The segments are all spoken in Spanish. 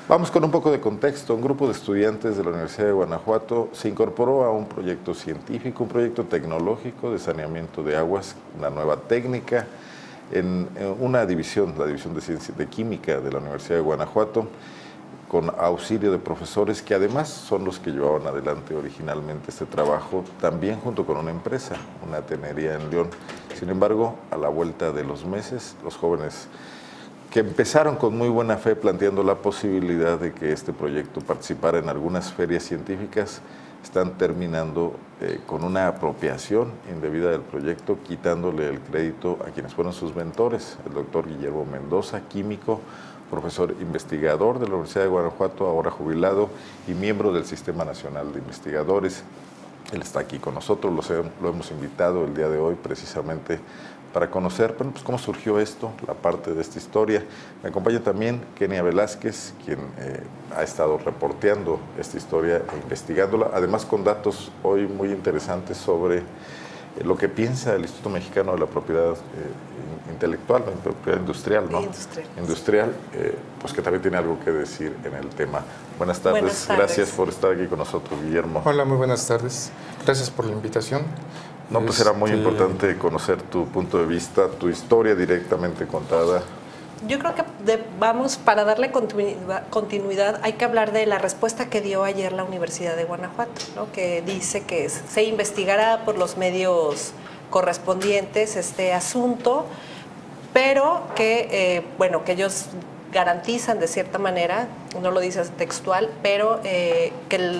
Vamos con un poco de contexto. Un grupo de estudiantes de la Universidad de Guanajuato se incorporó a un proyecto científico, un proyecto tecnológico de saneamiento de aguas, una nueva técnica en una división, la División de Ciencias de Química de la Universidad de Guanajuato, con auxilio de profesores que además son los que llevaban adelante originalmente este trabajo, también junto con una empresa, una tenería en León. Sin embargo, a la vuelta de los meses, los jóvenes que empezaron con muy buena fe planteando la posibilidad de que este proyecto participara en algunas ferias científicas, están terminando con una apropiación indebida del proyecto, quitándole el crédito a quienes fueron sus mentores, el doctor Guillermo Mendoza, químico, profesor investigador de la Universidad de Guanajuato, ahora jubilado y miembro del Sistema Nacional de Investigadores. Él está aquí con nosotros, lo hemos invitado el día de hoy precisamente para conocer cómo surgió esto, la parte de esta historia. Me acompaña también Kenia Velázquez, quien ha estado reporteando esta historia e investigándola, además con datos hoy muy interesantes sobre lo que piensa el Instituto Mexicano de la Propiedad Intelectual, la propiedad industrial, ¿no? Industrial, pues que también tiene algo que decir en el tema. Buenas tardes, gracias por estar aquí con nosotros, Guillermo. Hola, muy buenas tardes, gracias por la invitación. No, pues era muy importante conocer tu punto de vista, tu historia directamente contada. Yo creo que para darle continuidad hay que hablar de la respuesta que dio ayer la Universidad de Guanajuato, ¿no? Que dice que se investigará por los medios correspondientes este asunto, pero que, que ellos garantizan de cierta manera, no lo dice textual, pero que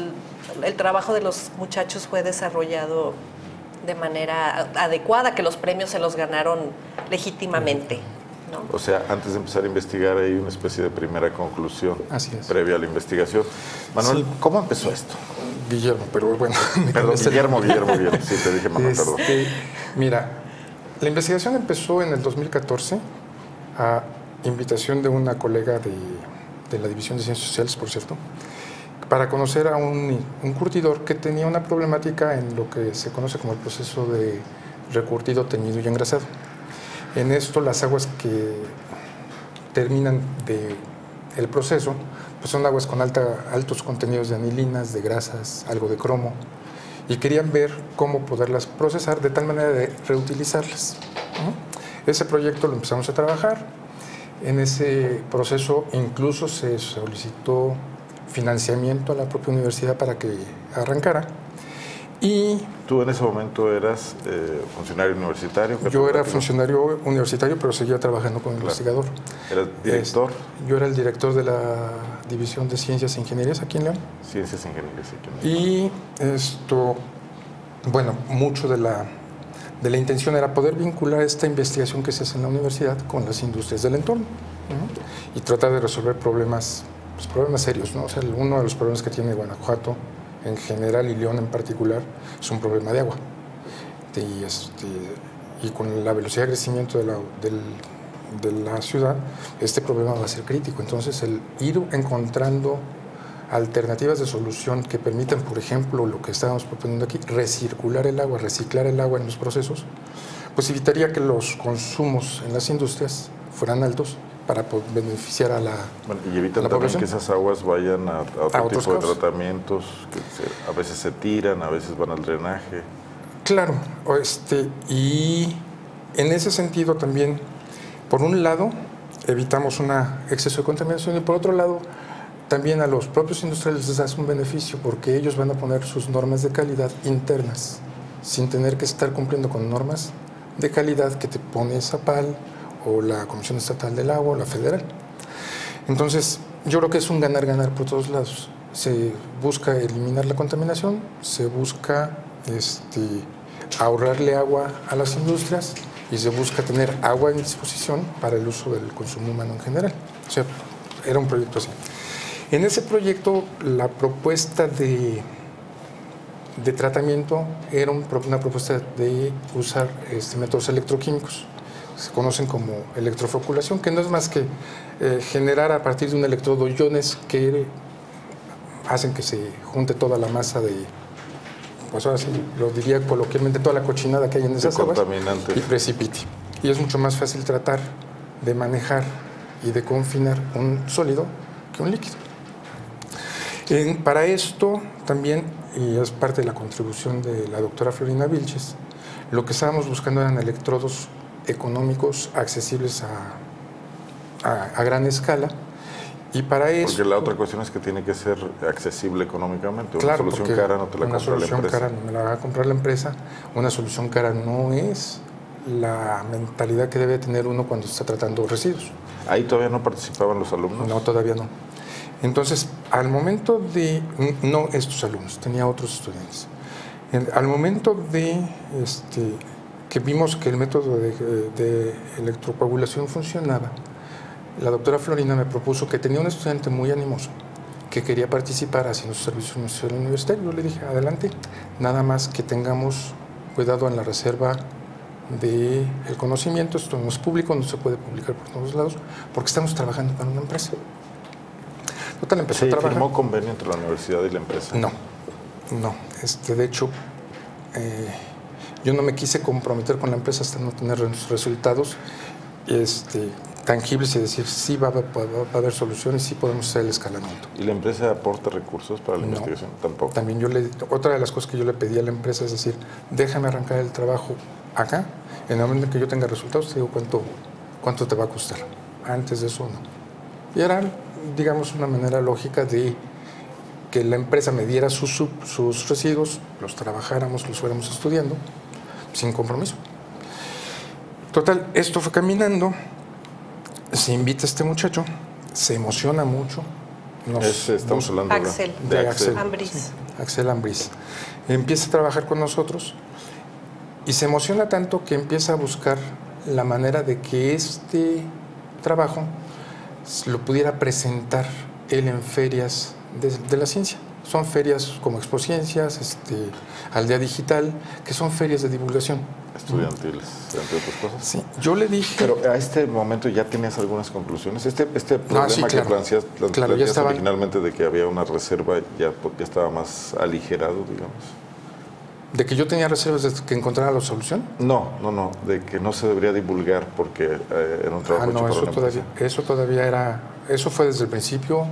el trabajo de los muchachos fue desarrollado de manera adecuada, que los premios se los ganaron legítimamente, ¿no? O sea, antes de empezar a investigar hay una especie de primera conclusión. Así es. Previa a la investigación. Manuel, sí. ¿Cómo empezó esto? Guillermo, pero bueno. Perdón, Guillermo. Sí, te dije Manuel, perdón. Mira, la investigación empezó en el 2014 a invitación de una colega de la División de Ciencias Sociales, por cierto, para conocer a un curtidor que tenía una problemática en lo que se conoce como el proceso de recurtido, teñido y engrasado. En esto, las aguas que terminan el proceso pues son aguas con altos contenidos de anilinas, de grasas, algo de cromo, y querían ver cómo poderlas procesar de tal manera de reutilizarlas, ¿no? Ese proyecto lo empezamos a trabajar. En ese proceso incluso se solicitó financiamiento a la propia universidad para que arrancara. Y ¿tú en ese momento eras funcionario universitario? Yo era funcionario universitario, pero seguía trabajando como investigador. ¿Eras director? Yo era el director de la División de Ciencias e Ingenierías aquí en León. Ciencias e Ingenierías aquí en León. Y esto, bueno, mucho de la intención era poder vincular esta investigación que se hace en la universidad con las industrias del entorno, ¿no? Y tratar de resolver problemas serios, ¿no? O sea, uno de los problemas que tiene Guanajuato en general y León en particular es un problema de agua. Y con la velocidad de crecimiento de la ciudad, este problema va a ser crítico. Entonces, el ir encontrando alternativas de solución que permitan, por ejemplo, lo que estábamos proponiendo aquí, reciclar el agua en los procesos, pues evitaría que los consumos en las industrias fueran altos para beneficiar a la y evitan también que esas aguas vayan a otro tipo de tratamientos, que a veces se tiran, a veces van al drenaje. Claro, y en ese sentido también, por un lado, evitamos un exceso de contaminación y por otro lado, también a los propios industriales les das un beneficio porque ellos van a poner sus normas de calidad internas sin tener que estar cumpliendo con normas de calidad que te pone Zapal o la Comisión Estatal del Agua o la Federal. Entonces, yo creo que es un ganar-ganar por todos lados. Se busca eliminar la contaminación, se busca ahorrarle agua a las industrias y se busca tener agua en disposición para el uso del consumo humano en general. O sea, era un proyecto así. En ese proyecto, la propuesta de tratamiento era una propuesta de usar métodos electroquímicos. Se conocen como electrofoculación, que no es más que generar a partir de un electrodo iones que hacen que se junte toda la masa pues ahora sí, lo diría coloquialmente, toda la cochinada que hay en esas aguas y precipite. Y es mucho más fácil tratar de manejar y de confinar un sólido que un líquido. Para esto también, y es parte de la contribución de la doctora Florina Vilches, lo que estábamos buscando eran electrodos económicos accesibles a gran escala. Y para eso... Porque la otra cuestión es que tiene que ser accesible económicamente. Claro, una solución cara no te la compra la empresa. Una solución cara no me la va a comprar la empresa. Una solución cara no es la mentalidad que debe tener uno cuando está tratando residuos. ¿Ahí todavía no participaban los alumnos? No, todavía no. Entonces, al momento de... No estos alumnos, tenía otros estudiantes. Al momento de que vimos que el método de electrocoagulación funcionaba, la doctora Florina me propuso que tenía un estudiante muy animoso que quería participar haciendo su servicio universitario. Yo le dije, adelante, nada más que tengamos cuidado en la reserva del conocimiento. Esto no es público, no se puede publicar por todos lados, porque estamos trabajando para una empresa. Total, empezó a trabajar. ¿Firmó convenio entre la universidad y la empresa? No. De hecho, yo no me quise comprometer con la empresa hasta no tener resultados tangibles y decir sí va a haber soluciones, sí podemos hacer el escalamiento. ¿Y la empresa aporta recursos para la investigación? Tampoco. También otra de las cosas que yo le pedí a la empresa es decir, déjame arrancar el trabajo acá, en el momento en que yo tenga resultados te digo cuánto te va a costar. Antes de eso no. Y era, digamos, una manera lógica de que la empresa me diera sus residuos, los trabajáramos, los fuéramos estudiando, sin compromiso. Total, esto fue caminando. Se invita a este muchacho, se emociona mucho. Estamos hablando de Axel Ambriz. Sí, Axel Ambriz. Empieza a trabajar con nosotros y se emociona tanto que empieza a buscar la manera de que este trabajo lo pudiera presentar él en ferias de la ciencia. Son ferias como Expociencias, Aldea Digital, que son ferias de divulgación. Estudiantiles, entre otras cosas. Sí, yo le dije... Pero a este momento ya tenías algunas conclusiones. Este problema sí, claro, que planteaste ya originalmente de que había una reserva ya estaba más aligerado, digamos. ¿De que yo tenía reservas de que encontrara la solución? No, de que no se debería divulgar porque era un trabajo hecho para una empresa. Eso todavía era... Eso fue desde el principio,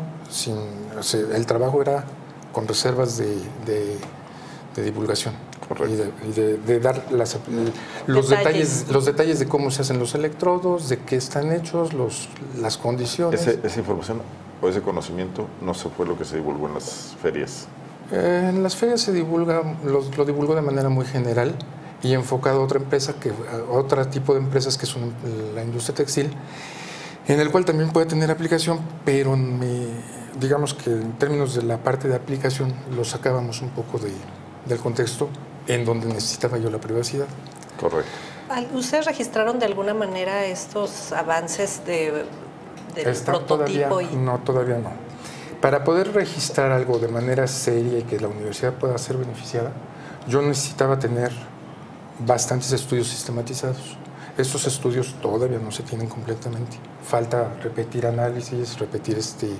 el trabajo era con reservas de divulgación. Correcto. Y de dar los detalles de cómo se hacen los electrodos, de qué están hechos, las condiciones. Esa información o ese conocimiento no se fue lo que se divulgó en las ferias. En las ferias se divulga, lo divulgó de manera muy general y enfocado a otra empresa, a otro tipo de empresas que son la industria textil, en el cual también puede tener aplicación, pero digamos que en términos de la parte de aplicación lo sacábamos un poco del contexto en donde necesitaba yo la privacidad. Correcto. ¿Ustedes registraron de alguna manera estos avances del prototipo? No, todavía no. Para poder registrar algo de manera seria y que la universidad pueda ser beneficiada, yo necesitaba tener bastantes estudios sistematizados. Estos estudios todavía no se tienen completamente. Falta repetir análisis, repetir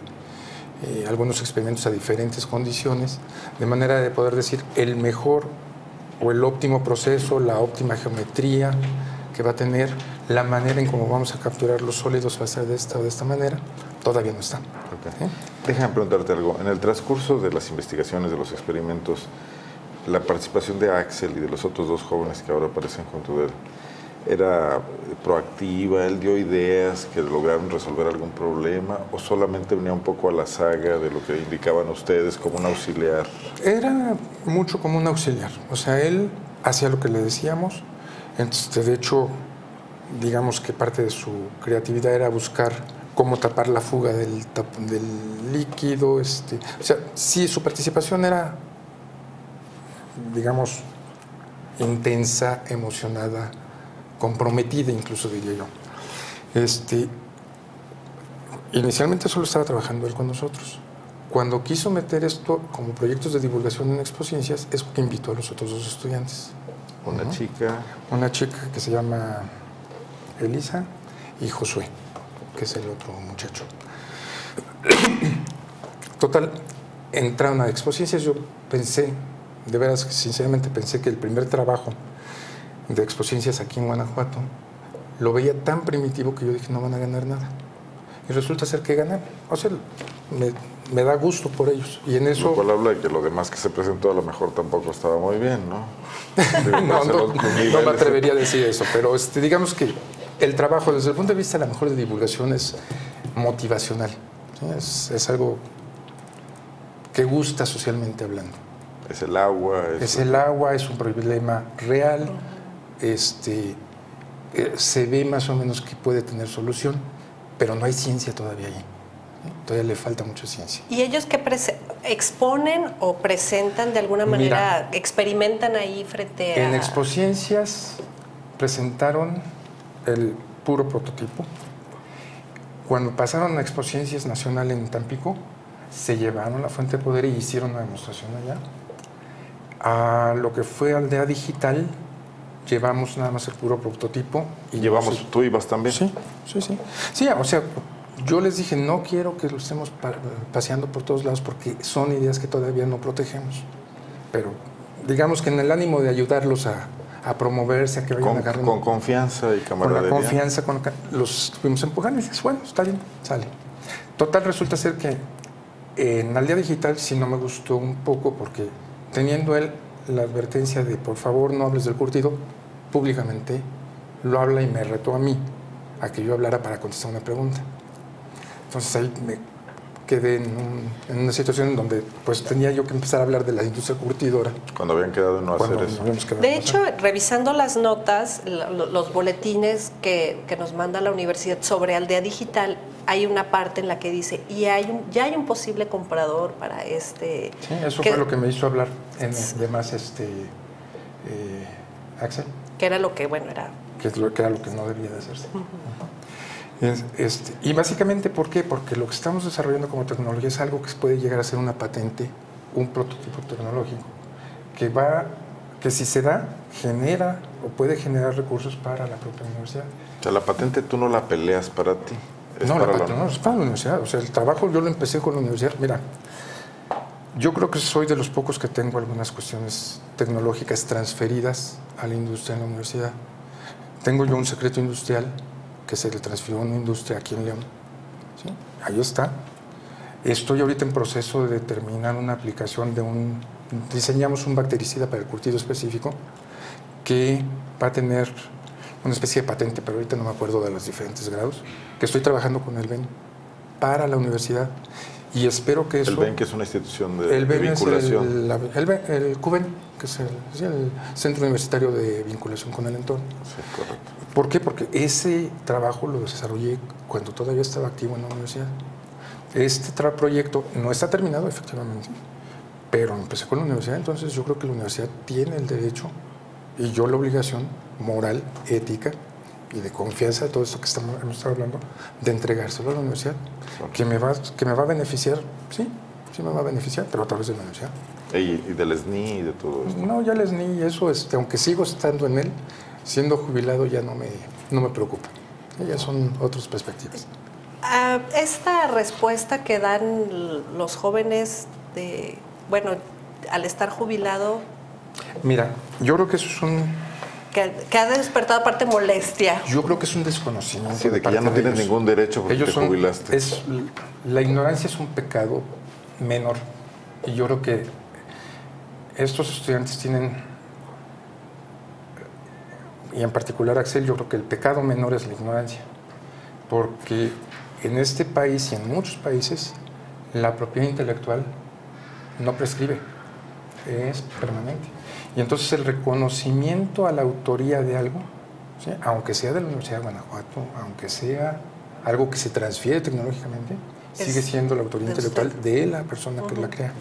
algunos experimentos a diferentes condiciones, de manera de poder decir el mejor o el óptimo proceso, la óptima geometría que va a tener, la manera en cómo vamos a capturar los sólidos va a ser de esta o de esta manera, todavía no está. Okay. Déjame preguntarte algo. En el transcurso de las investigaciones, de los experimentos, la participación de Axel y de los otros dos jóvenes que ahora aparecen junto de él, ¿era proactiva? ¿Él dio ideas que lograron resolver algún problema? ¿O solamente venía un poco a la saga de lo que indicaban ustedes como un auxiliar? Era mucho como un auxiliar. O sea, él hacía lo que le decíamos. Entonces, de hecho, digamos que parte de su creatividad era buscar cómo tapar la fuga del líquido. O sea, sí, su participación era, digamos, intensa, emocionada, comprometida incluso, diría yo. Inicialmente solo estaba trabajando él con nosotros. Cuando quiso meter esto como proyectos de divulgación en Expociencias, es que invitó a los otros dos estudiantes. Una chica que se llama Elisa y Josué, que es el otro muchacho. Total, entraron a Expociencias. Yo pensé, de veras, sinceramente pensé que el primer trabajo de Expociencias aquí en Guanajuato lo veía tan primitivo que yo dije, no van a ganar nada. y resulta ser que ganan. O sea, me da gusto por ellos. Y en eso... Lo cual habla de que lo demás que se presentó a lo mejor tampoco estaba muy bien, ¿no? Digo, no me atrevería a decir eso, pero digamos que el trabajo desde el punto de vista a lo mejor de divulgación es motivacional. ¿Sí? Es algo que gusta socialmente hablando. Es el agua. Es el agua, es un problema real. Se ve más o menos que puede tener solución, pero no hay ciencia todavía ahí. Todavía le falta mucha ciencia. ¿Y ellos qué exponen o presentan de alguna manera, experimentan ahí frente a...? En Expociencias presentaron el puro prototipo. Cuando pasaron a Expociencias Nacional en Tampico, se llevaron la fuente de poder y hicieron una demostración allá. A lo que fue Aldea Digital, llevamos nada más el puro prototipo. Y ¿Tú ibas también? Sí. Sí, o sea, yo les dije, no quiero que lo estemos paseando por todos lados porque son ideas que todavía no protegemos. Pero digamos que en el ánimo de ayudarlos a promoverse, a que vayan agarrando. Con confianza y camaradería. Con la confianza, los fuimos empujando y dices, bueno, está bien, sale. Total, resulta ser que en Aldea Digital sí no me gustó un poco porque teniendo él la advertencia de por favor no hables del curtido, públicamente lo habla y me retó a mí a que yo hablara para contestar una pregunta. Entonces ahí me quedé en una situación en donde pues tenía yo que empezar a hablar de la industria curtidora. Cuando habían quedado en no hacer eso. De hecho, revisando las notas, los boletines que nos manda la universidad sobre Aldea Digital, hay una parte en la que dice, y ya hay un posible comprador para este... Sí, eso fue lo que me hizo hablar además Axel. Que era lo que, bueno, era... Que era lo que no debía de hacerse. Y básicamente, ¿por qué? Porque lo que estamos desarrollando como tecnología es algo que puede llegar a ser una patente, un prototipo tecnológico, que si se da, genera o puede generar recursos para la propia universidad. O sea, la patente tú no la peleas para ti. No, la patente no es para la universidad. O sea, el trabajo yo lo empecé con la universidad. Mira, yo creo que soy de los pocos que tengo algunas cuestiones tecnológicas transferidas a la industria en la universidad. Tengo yo un secreto industrial que se le transfirió a una industria aquí en León. ¿Sí? Ahí está. Estoy ahorita en proceso de determinar una aplicación diseñamos un bactericida para el curtido específico que va a tener una especie de patente, pero ahorita no me acuerdo de los diferentes grados, que estoy trabajando con el BEN para la universidad y espero que eso... El BEN, que es una institución de vinculación. El CUBEN, que es el Centro Universitario de Vinculación con el Entorno. Sí, correcto. ¿Por qué? Porque ese trabajo lo desarrollé cuando todavía estaba activo en la universidad. Este proyecto no está terminado, efectivamente, pero empecé con la universidad, entonces yo creo que la universidad tiene el derecho y yo la obligación moral, ética y de confianza de todo esto que hemos estado hablando, de entregárselo a la universidad, que me va a beneficiar, sí me va a beneficiar, pero a través de la universidad. ¿Y del SNI y de todo esto? No, ya el SNI, eso, aunque sigo estando en él, siendo jubilado ya no me preocupa. Ya son otras perspectivas. Esta respuesta que dan los jóvenes al estar jubilado... Mira, yo creo que eso es que ha despertado aparte molestia. Yo creo que es un desconocimiento. Sí, de que ya no tienes ningún derecho porque te jubilaste. La ignorancia es un pecado menor. Y yo creo que estos estudiantes tienen, y en particular Axel, yo creo que el pecado menor es la ignorancia. Porque en este país y en muchos países la propiedad intelectual no prescribe, es permanente. Y entonces el reconocimiento a la autoría de algo, ¿sí?, aunque sea de la Universidad de Guanajuato, aunque sea algo que se transfiere tecnológicamente, sigue siendo la autoría intelectual de la persona que la crea.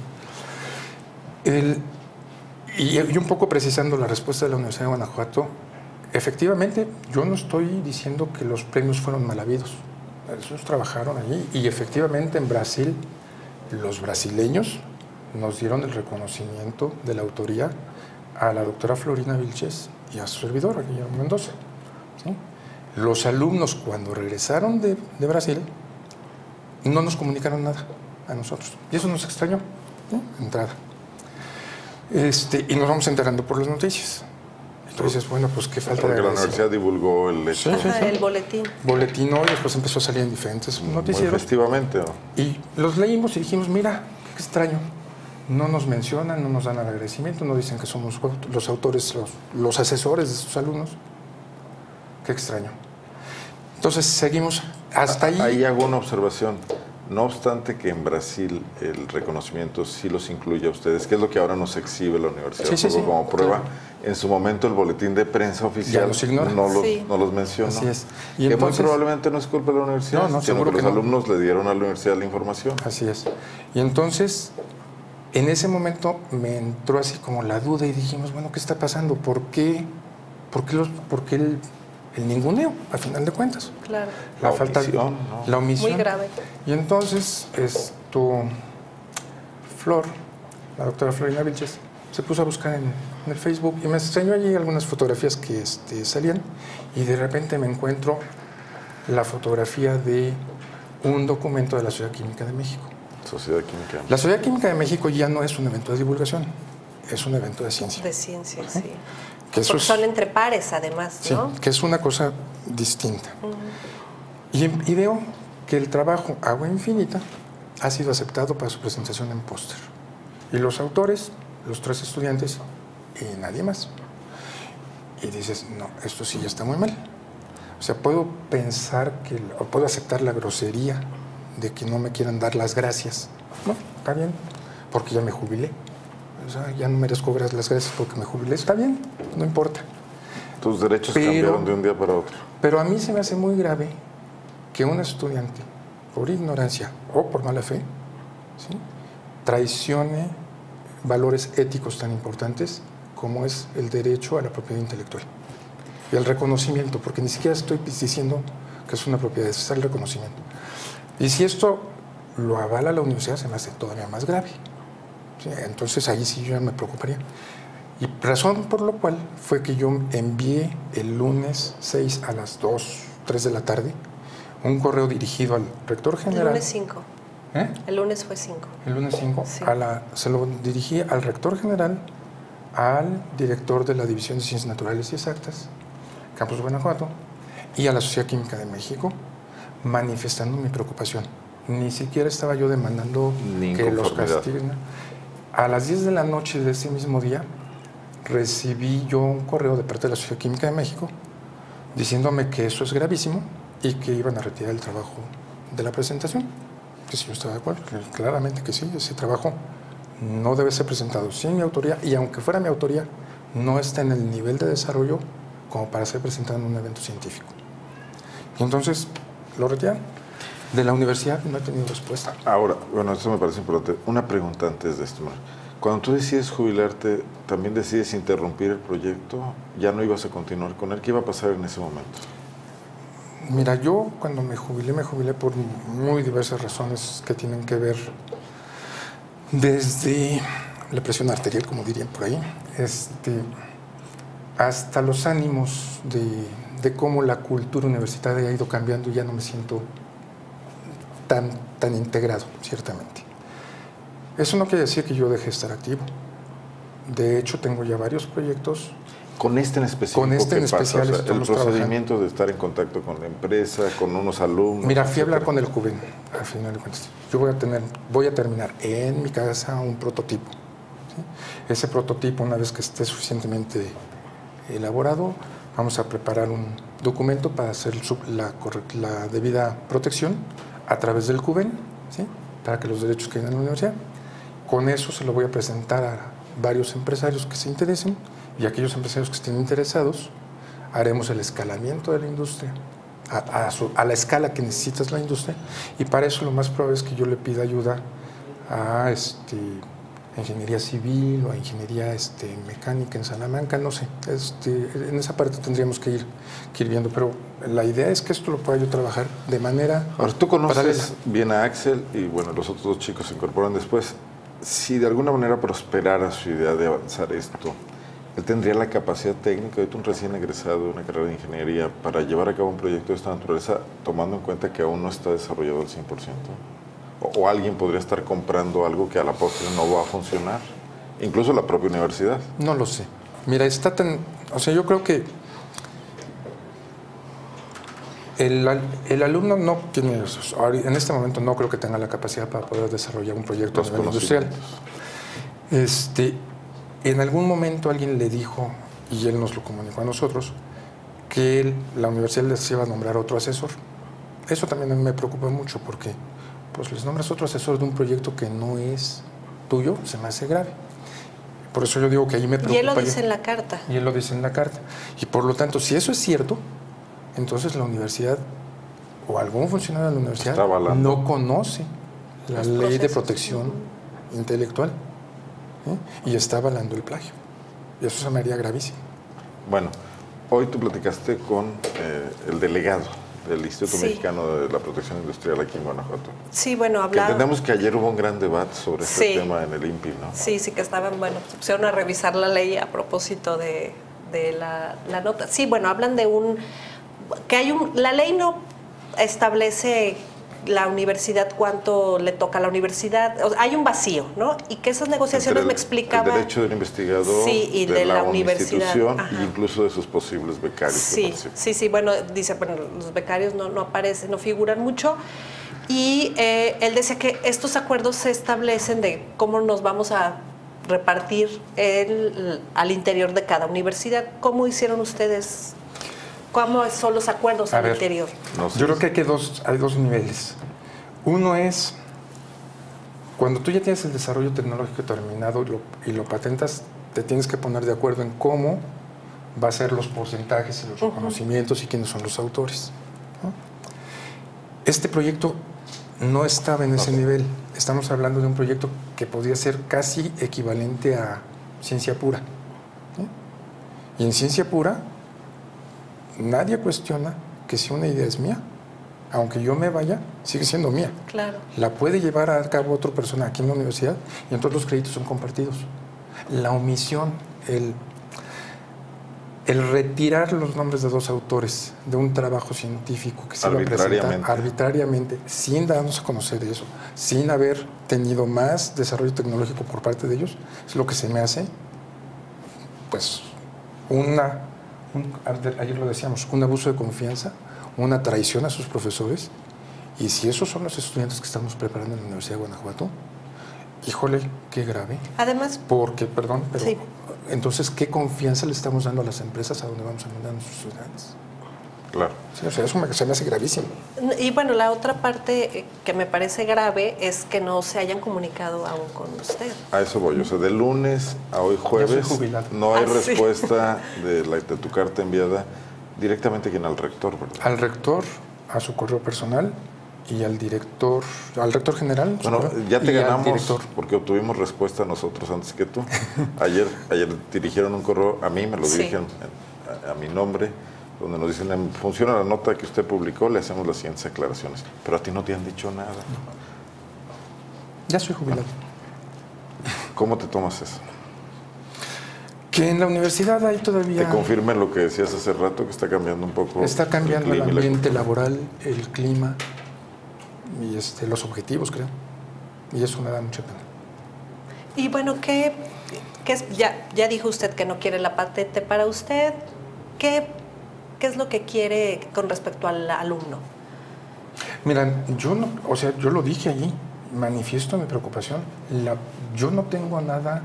Y un poco precisando la respuesta de la Universidad de Guanajuato, efectivamente, yo no estoy diciendo que los premios fueron mal habidos. Ellos trabajaron allí y efectivamente en Brasil, los brasileños nos dieron el reconocimiento de la autoría a la doctora Florina Vilches y a su servidor, Guillermo Mendoza. ¿Sí? Los alumnos, cuando regresaron de Brasil, no nos comunicaron nada a nosotros. Y eso nos extrañó, ¿sí?, entrada. Y nos vamos enterando por las noticias. tú dices, bueno, pues qué falta de Porque la agradecimiento. universidad divulgó el hecho. Ajá, el boletín. Boletinó y después empezó a salir en diferentes Muy noticieros. festivamente, ¿no? Y los leímos y dijimos, mira, qué extraño. No nos mencionan, no nos dan el agradecimiento, no dicen que somos los autores, los asesores de sus alumnos. Qué extraño. Entonces seguimos hasta ahí. Ahí hago una observación. No obstante que en Brasil el reconocimiento sí los incluye a ustedes, que es lo que ahora nos exhibe la universidad como prueba. Claro. En su momento el boletín de prensa oficial no los mencionó. Así es. Y que muy probablemente no es culpa de la universidad, sino que los alumnos le dieron a la universidad la información. Así es. Y entonces, en ese momento me entró así como la duda y dijimos, bueno, ¿qué está pasando? ¿Por qué el ninguneo, a final de cuentas? Claro. La omisión, ¿no? La omisión. Muy grave. Y entonces, Flor, la doctora Florina Vilches, se puso a buscar en el Facebook y me enseñó allí algunas fotografías que salían y de repente me encuentro la fotografía de un documento de la Sociedad Química de México. Sociedad Química. La Sociedad Química de México ya no es un evento de divulgación, es un evento de ciencia. De ciencia, sí. Que eso son entre pares, además, ¿no? Sí, que es una cosa distinta. Y veo que el trabajo Agua Infinita ha sido aceptado para su presentación en póster. Y los autores, los 3 estudiantes y nadie más. Y dices, no, esto sí ya está muy mal. O sea, puedo pensar o puedo aceptar la grosería de que no me quieran dar las gracias. No, está bien, porque ya me jubilé. O sea, ya no merezco las gracias porque me jubilé. Está bien, no importa. Tus derechos cambiaron de un día para otro. Pero a mí se me hace muy grave que un estudiante, por ignorancia o por mala fe, ¿sí?, traicione valores éticos tan importantes como es el derecho a la propiedad intelectual y el reconocimiento, porque ni siquiera estoy diciendo que es una propiedad, es el reconocimiento. Y si esto lo avala la universidad, se me hace todavía más grave. ¿Sí? Entonces ahí sí yo ya me preocuparía. Y razón por lo cual fue que yo envié el lunes 6 a las 2, 3 de la tarde un correo dirigido al rector general. El lunes 5. El lunes fue 5. El lunes 5. Sí. Se lo dirigí al rector general, al director de la División de Ciencias Naturales y Exactas, Campus Guanajuato, y a la Sociedad Química de México, manifestando mi preocupación. Ni siquiera estaba yo demandando que los castiguen. A las 10 de la noche de ese mismo día, recibí yo un correo de parte de la Sociedad Química de México diciéndome que eso es gravísimo y que iban a retirar el trabajo de la presentación. Que si yo estaba de acuerdo, claramente que sí, ese trabajo no debe ser presentado sin mi autoría, y aunque fuera mi autoría, no está en el nivel de desarrollo como para ser presentado en un evento científico. Y entonces lo retiran. De la universidad no he tenido respuesta. Ahora, bueno, esto me parece importante. Una pregunta antes de esto. Cuando tú decides jubilarte, ¿también decides interrumpir el proyecto? ¿Ya no ibas a continuar con él? ¿Qué iba a pasar en ese momento? Mira, yo cuando me jubilé por muy diversas razones que tienen que ver desde la presión arterial, como dirían por ahí, hasta los ánimos de cómo la cultura universitaria ha ido cambiando, y ya no me siento tan integrado, ciertamente. Eso no quiere decir que yo deje de estar activo. De hecho, tengo ya varios proyectos. Con este en específico, con este en especial, o sea, el procedimiento de estar en contacto con la empresa, con unos alumnos. Mira, fui a hablar con el CUBEN, al final de cuentas. Yo voy a terminar en mi casa un prototipo. ¿Sí? Ese prototipo, una vez que esté suficientemente elaborado, vamos a preparar un documento para hacer la debida protección a través del CUBEN, ¿sí?, para que los derechos queden en la universidad. Con eso se lo voy a presentar a varios empresarios que se interesen, y aquellos empresarios que estén interesados, haremos el escalamiento de la industria a la escala que necesitas la industria, y para eso lo más probable es que yo le pida ayuda a ingeniería civil o a ingeniería mecánica en Salamanca, no sé. En esa parte tendríamos que ir viendo, pero la idea es que esto lo pueda yo trabajar de manera Ahora, tú conoces paralela. bien a Axel, y bueno, los otros 2 chicos se incorporan después. Si de alguna manera prosperara su idea de avanzar esto, ¿él tendría la capacidad técnica, de un recién egresado de una carrera de ingeniería, para llevar a cabo un proyecto de esta naturaleza, tomando en cuenta que aún no está desarrollado al 100%? ¿O alguien podría estar comprando algo que a la postre no va a funcionar? Incluso la propia universidad. No lo sé. Mira, está tan O sea, yo creo que el alumno no tiene, en este momento no creo que tenga la capacidad para poder desarrollar un proyecto a nivel industrial. En algún momento alguien le dijo, y él nos lo comunicó a nosotros, que la universidad les iba a nombrar otro asesor. Eso también a mí me preocupa mucho porque pues les nombras otro asesor de un proyecto que no es tuyo, se me hace grave. Por eso yo digo que ahí me preocupa. Y él lo dice en la carta. Y él lo dice en la carta. Y por lo tanto, si eso es cierto, entonces la universidad o algún funcionario de la universidad no conoce la ley de protección intelectual, ¿eh? Y está avalando el plagio. Y eso se me haría gravísimo. Bueno, hoy tú platicaste con el delegado del Instituto Mexicano de la Protección Industrial aquí en Guanajuato. Sí, bueno, hablaba... Entendemos que ayer hubo un gran debate sobre este tema en el INPI, ¿no? Sí, que estaban, se pusieron a revisar la ley a propósito de la nota. Sí, bueno, hablan de la ley no establece la universidad cuánto le toca a la universidad, o sea, hay un vacío, ¿no? Y que esas negociaciones me explicaban... El derecho del investigador, y de la universidad, e incluso de sus posibles becarios. Sí, bueno, dice, los becarios no aparecen, no figuran mucho, y él decía que estos acuerdos se establecen de cómo nos vamos a repartir al interior de cada universidad. ¿Cómo hicieron ustedes? ¿Cómo son los acuerdos al interior? Yo creo que hay dos niveles. Uno es, cuando tú ya tienes el desarrollo tecnológico terminado y lo patentas, te tienes que poner de acuerdo en cómo va a ser los porcentajes y los reconocimientos y quiénes son los autores, ¿no? Este proyecto no estaba en ese nivel. Estamos hablando de un proyecto que podría ser casi equivalente a ciencia pura, ¿no? Y en ciencia pura nadie cuestiona que si una idea es mía, aunque yo me vaya, sigue siendo mía. Claro. La puede llevar a cabo otra persona aquí en la universidad y entonces los créditos son compartidos. La omisión, el retirar los nombres de dos autores de un trabajo científico que se iba a presentar arbitrariamente, sin darnos a conocer eso, sin haber tenido más desarrollo tecnológico por parte de ellos, es lo que se me hace, pues, ayer lo decíamos, un abuso de confianza, una traición a sus profesores. Y si esos son los estudiantes que estamos preparando en la Universidad de Guanajuato, híjole, qué grave. Además... Porque, perdón, pero sí. Entonces, ¿qué confianza le estamos dando a las empresas a donde vamos a mandar a nuestros estudiantes? Claro. Sí, o sea, eso se me hace gravísimo. Y bueno, la otra parte que me parece grave es que no se hayan comunicado aún con usted. A eso voy. O sea, de lunes a hoy jueves no hay respuesta de tu carta enviada directamente al rector, ¿verdad? Al rector, a su correo personal y al rector general. Bueno, ya te ganamos porque obtuvimos respuesta nosotros antes que tú. Ayer dirigieron un correo, a mí me lo dirigen a mi nombre, donde nos dicen, en función a la nota que usted publicó, le hacemos las siguientes aclaraciones. Pero a ti no te han dicho nada. No. Ya soy jubilado. ¿Cómo te tomas eso? Que en la universidad hay todavía... Te confirme lo que decías hace rato, que está cambiando un poco. Está cambiando el ambiente laboral, el clima y los objetivos, creo. Y eso me da mucha pena. Y bueno, ya dijo usted que no quiere la patente para usted. ¿Qué es lo que quiere con respecto al alumno? Mira, yo lo dije allí, manifiesto mi preocupación. Yo no tengo nada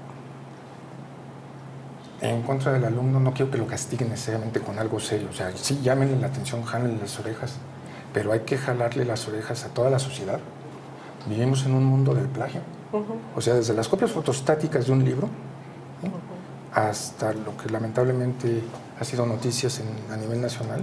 en contra del alumno, no quiero que lo castiguen necesariamente con algo serio. O sea, sí, llámenle la atención, jálenle las orejas, pero hay que jalarle las orejas a toda la sociedad. Vivimos en un mundo del plagio. O sea, desde las copias fotostáticas de un libro, ¿sí?, hasta lo que lamentablemente ha sido noticias a nivel nacional,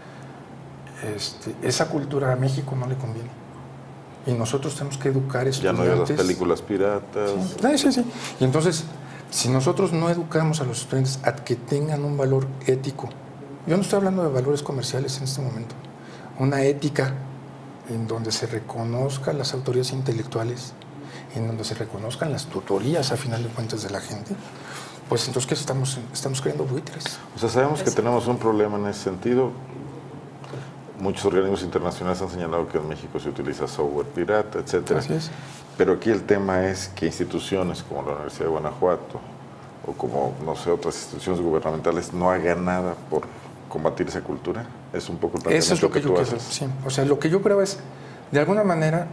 esa cultura a México no le conviene. Y nosotros tenemos que educar a estudiantes. Ya no hay las películas piratas. Sí. Y entonces, si nosotros no educamos a los estudiantes a que tengan un valor ético, yo no estoy hablando de valores comerciales en este momento, una ética en donde se reconozcan las autoridades intelectuales, en donde se reconozcan las tutorías, a final de cuentas, de la gente, pues entonces, ¿qué estamos creando buitres? O sea, sabemos que tenemos un problema en ese sentido. Muchos organismos internacionales han señalado que en México se utiliza software pirata, etcétera. Así es. Pero aquí el tema es que instituciones como la Universidad de Guanajuato, o como, no sé, otras instituciones gubernamentales no hagan nada por combatir esa cultura? ¿Es un poco el planteamiento eso es lo que tú yo creo, haces? sí. O sea, lo que yo creo es, de alguna manera,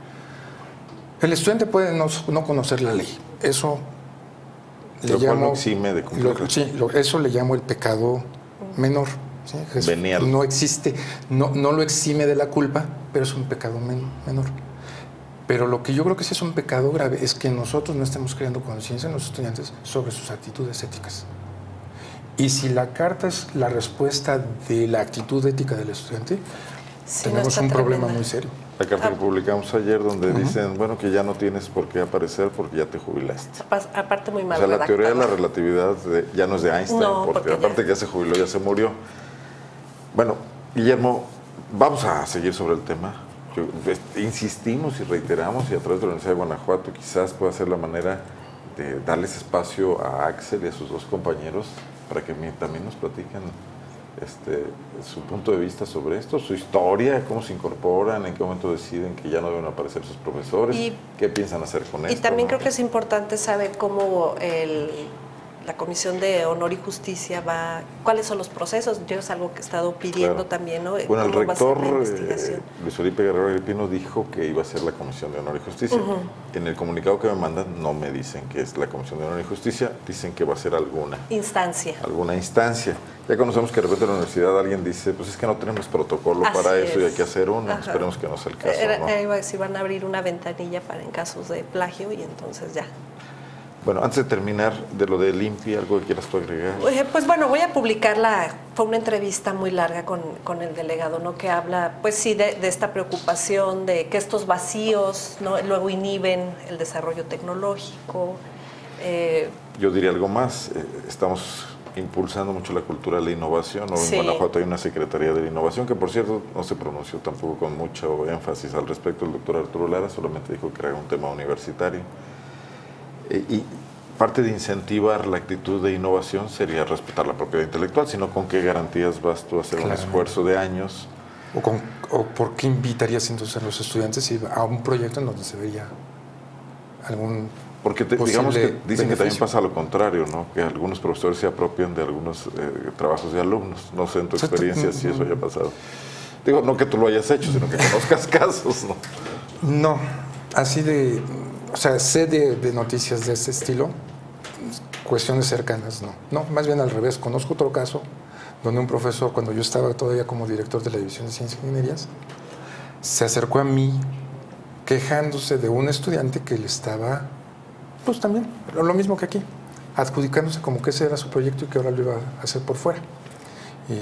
el estudiante puede no conocer la ley. Eso le llamo... no exime de cumplir. Eso le llamo el pecado menor. ¿Sí? Venial. No existe, no lo exime de la culpa, pero es un pecado menor. Pero lo que yo creo que sí es un pecado grave es que nosotros no estemos creando conciencia en los estudiantes sobre sus actitudes éticas. Y si la carta es la respuesta de la actitud ética del estudiante, sí, tenemos un problema muy serio. La carta que publicamos ayer donde dicen, bueno, que ya no tienes por qué aparecer porque ya te jubilaste. Aparte muy mal O sea, la redactado. teoría de la relatividad ya no es de Einstein, No, porque aparte ya... que ya se jubiló, ya se murió. Bueno, Guillermo, vamos a seguir sobre el tema. Insistimos y reiteramos, y a través de la Universidad de Guanajuato quizás pueda ser la manera de darles espacio a Axel y a sus dos compañeros para que también nos platiquen su punto de vista sobre esto, su historia, cómo se incorporan, en qué momento deciden que ya no deben aparecer sus profesores, qué piensan hacer con esto. Y también creo que es importante saber cómo la Comisión de Honor y Justicia cuáles son los procesos. Yo es algo que he estado pidiendo también, ¿no? Bueno, el rector Luis Felipe Guerrero Agripino dijo que iba a ser la Comisión de Honor y Justicia. En el comunicado que me mandan no me dicen que es la Comisión de Honor y Justicia, dicen que va a ser alguna instancia. Ya conocemos que de repente en la universidad alguien dice, pues es que no tenemos protocolo para eso y hay que hacer uno. Esperemos que no sea el caso, ¿no? Iba a decir, van a abrir una ventanilla en casos de plagio y entonces ya. Bueno, antes de terminar de lo de Limpia, ¿algo que quieras tú agregar? Pues bueno, voy a publicar fue una entrevista muy larga con el delegado, ¿no? Que habla, pues sí, de esta preocupación de que estos vacíos, ¿no? Luego inhiben el desarrollo tecnológico. Yo diría algo más, estamos impulsando mucho la cultura de la innovación, ¿no? En Guanajuato hay una Secretaría de la Innovación, que por cierto no se pronunció tampoco con mucho énfasis al respecto. El doctor Arturo Lara solamente dijo que era un tema universitario. Y parte de incentivar la actitud de innovación sería respetar la propiedad intelectual, sino con qué garantías vas tú a hacer un esfuerzo de años. ¿O por qué invitarías entonces a los estudiantes a un proyecto en donde se vería algún Porque digamos que dicen que también pasa lo contrario, ¿no? Que algunos profesores se apropian de algunos trabajos de alumnos. No sé en tu experiencia si eso haya pasado. Digo, no que tú lo hayas hecho, sino que conozcas casos, ¿no? No, así o sea, sé de noticias de este estilo, cuestiones cercanas, no. No, más bien al revés. Conozco otro caso donde un profesor, cuando yo estaba todavía como director de la División de Ciencias e Ingenierías, se acercó a mí quejándose de un estudiante que le estaba, pues también, lo mismo que aquí, adjudicándose como que ese era su proyecto y que ahora lo iba a hacer por fuera. Y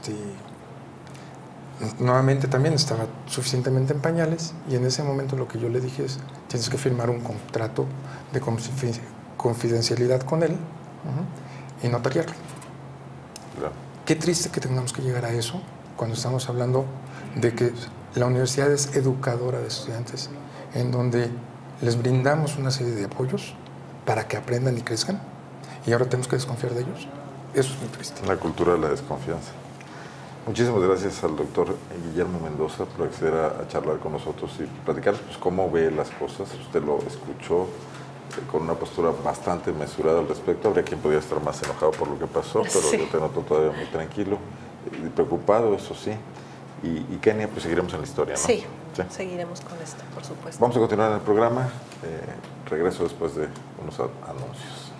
nuevamente también estaba suficientemente en pañales y en ese momento lo que yo le dije es, tienes que firmar un contrato de confidencialidad con él y notariarlo. Claro. Qué triste que tengamos que llegar a eso cuando estamos hablando de que la universidad es educadora de estudiantes, en donde les brindamos una serie de apoyos para que aprendan y crezcan y ahora tenemos que desconfiar de ellos. Eso es muy triste. La cultura de la desconfianza. Muchísimas gracias al doctor Guillermo Mendoza por acceder a charlar con nosotros y platicar pues, cómo ve las cosas. Usted lo escuchó con una postura bastante mesurada al respecto. Habría quien podría estar más enojado por lo que pasó, pero yo te noto todavía muy tranquilo y preocupado, eso sí. Y Kenia, pues seguiremos en la historia, ¿no? Sí, seguiremos con esto, por supuesto. Vamos a continuar en el programa. Regreso después de unos anuncios.